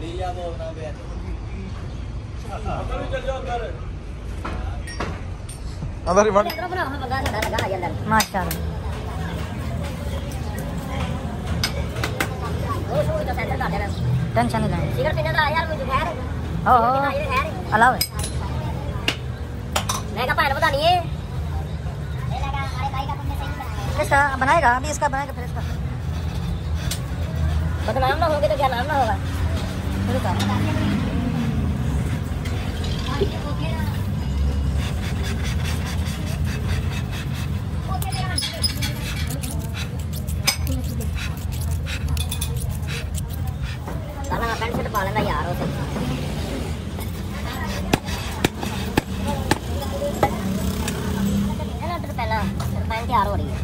अंदर ही बन माशाल्लाह। टेंशन नहीं लेनी। हो अलाव है। इसका बनाएगा अभी, इसका बनाएगा फिर इसका बदनाम ना होगे तो क्या नाम ना होगा। पैंट शर्ट पा लेना यार उसे। पहला टर्बाइन तैयार हो रही है।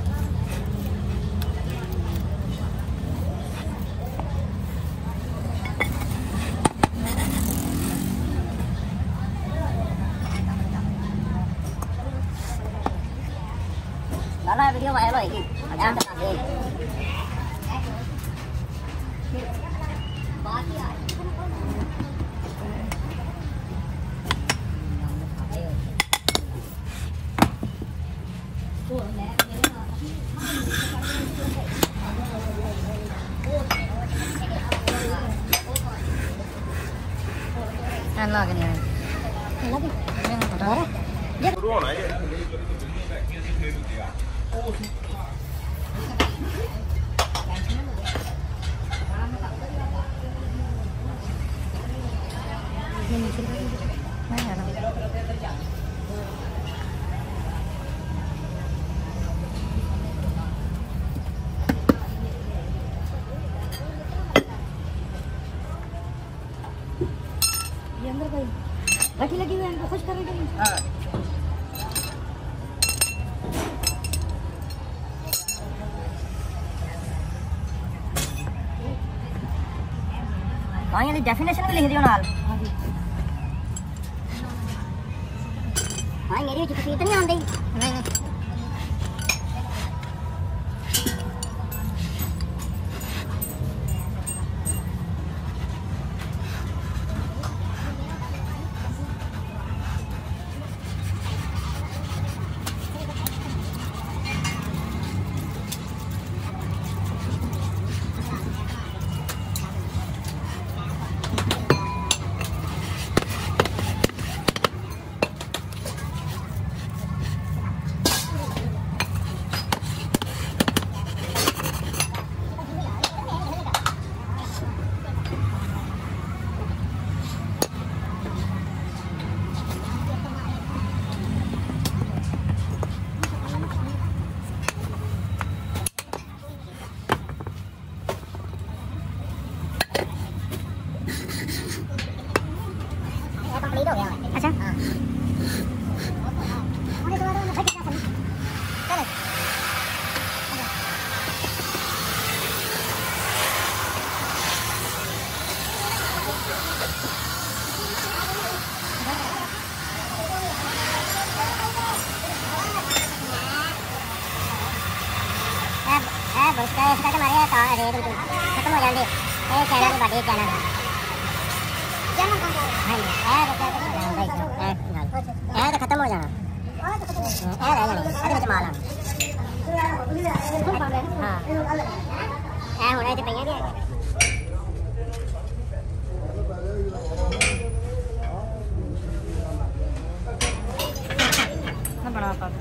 लाला वीडियो वायरल होएगी। लग नहीं अंदर भाई भट्टी लगी हुई है, इनको खुश करने के लिए। हाँ ये डेफिनेशन भी लिख दियो नाल। हाँ मेरी तस्वीर तो नहीं आती। नहीं अच्छा बस का इसका तो मारे का रेट खत्म हो जाएंगे। ये चैनल की बात है, चैनल हां ये तो खत्म हो जाना। ये रह जानी अरे बच माल हां ये होने ते पईया भी ना बड़ा पास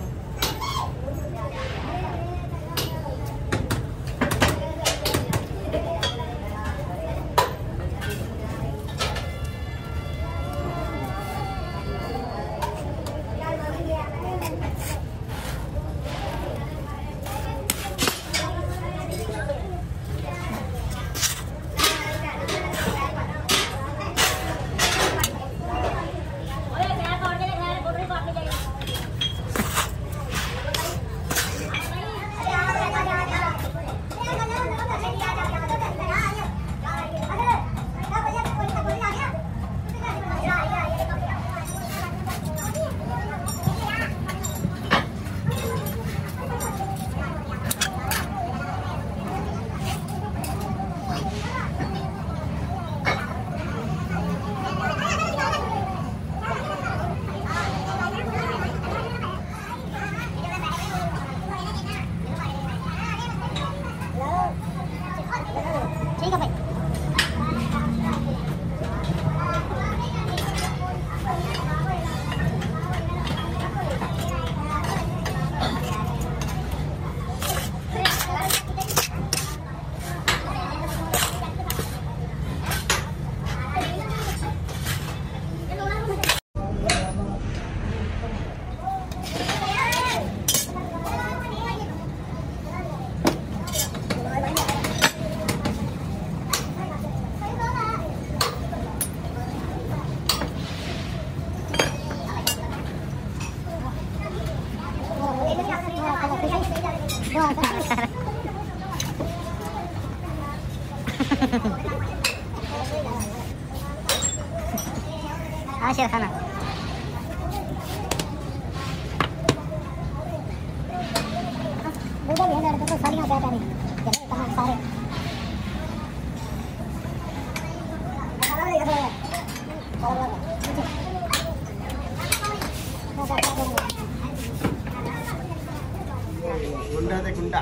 हाँ शेर खाना दूधा भी है लड़के तो साड़ियाँ क्या करें चले कहाँ सारे गुंडा ते गुंडा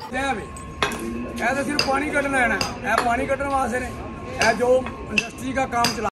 सिर्फ पानी कटना है ना, पानी कटने वास्ते ने जो इंडस्ट्री का काम चला